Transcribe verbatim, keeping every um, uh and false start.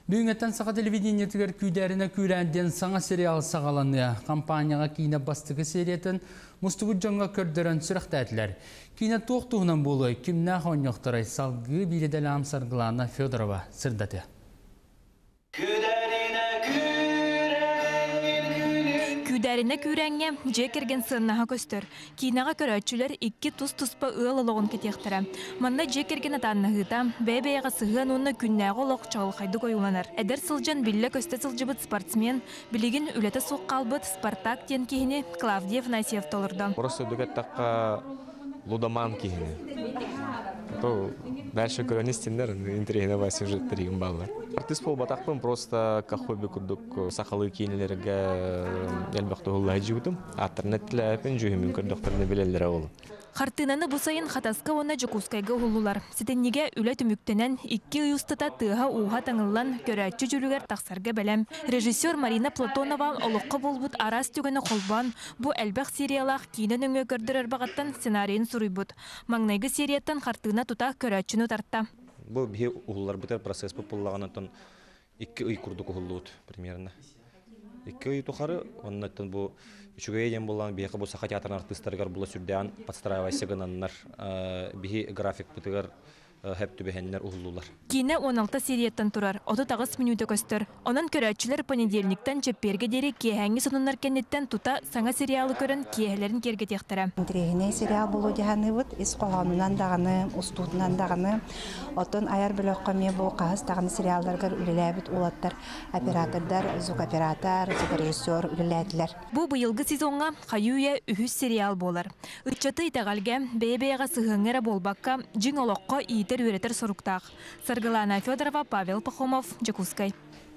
Бүгінгеттен саға телевидениетігер күйдеріне күйләнден саңа сериал сағаланы компанияға кейіне бастығы сериетін мұстығы жоңға көрдірін сүріқтәділер. Кейіне тоқтуғынан болу кімна қоңықтырай салғы биледел амсарғылана Федорова сырдаты. Күдәріне күрәңе жекерген сыннаға көстір. Кейнаға көрәтшілер икки тұс-тұспа ұялылығын кетектірі. Манна жекерген атаннығыта бәй-бәйға сығын оны күннәғы олық чағылқайды қойыланар. Әдір сылжан білі көсті сылжыбыт спортсмен, білеген үлеті соқ қалбыт Спартак тен кейіне Клавдиев Насиев толырды. Просто дүгәттаққа лудоман кейіне. Дальше көріністендер, интерегіне бай сюжеттер егін балылар. Артист бол батақпын, просто кахоби күрдік сақалы кейінелерге әлбақты ғыллай жүгітім. Атернеттілі әпін жүхімін көрдіқтеріне білелері олы. Қартынаны бұсайын қатасқа оны жүкускайға ғылулар. Сетеннеге үлі түміктенен икки ұйыстыта тыға уға таңылан көрәтші жүрігер тақсарға бәлем. Режиссер Марина Платонова олыққа болбұт арас түгіні қолбан бұ әлбәқ сериялақ кейінен өңі көрдір әрбағаттан сценарийін сұрыйбұт. Маңнайғы серияттан қартына тұта көрәтшіні тартта. Бұл бе ұғылар бұтар процесс бұл болағанаттан икки ұй күрдік ұғылуыд примерно. Икки ұй тұқары, оннаттан бұл Üçüge eden bolan bihe bu saha teatr artistlargar bula sürdean подстраивайся гынаннар бихи график бутыгар hep tübehenler uğullular. Kine on altı seriyeten turar. otuz dokuz minuta göster. Onun körәтчеләр понедельниктан чепперге дери кехәңге сонуннар кеннеттен тута саңа сериалы көрен кехәләрен керге тектәре. Интерегне сериал булу дигәнне бит ис калганнан даганы, устутнан даганы. Отон аяр беләк каме бу кас даганы сериалларга үлеләбит улаттар, оператордар, звук оператор, режиссер үлеләдләр. Бу быелгы сезонга каюя үһүс сериал болар. Үчәтә итәгалгә бәйбәгә сыгыңгыра болбакка җиң олоққа итер үретер соруктак. Саргалана Федорова, Павел Пахомов, Джакускай.